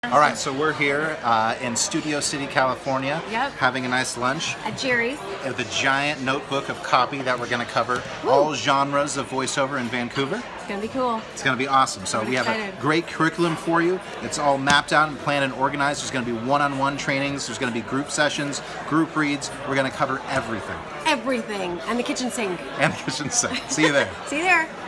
All right, so we're here in Studio City, California, Yep. having a nice lunch At Jerry's. with a giant notebook of copy that we're going to cover all genres of voiceover in Vancouver. It's gonna be cool. It's going to be awesome. So I'm we have a excited. great curriculum for you. It's all mapped out and planned and organized. There's going to be one-on-one trainings. There's going to be group sessions, group reads. We're going to cover everything. Everything. And the kitchen sink. And the kitchen sink. See you there. See you there.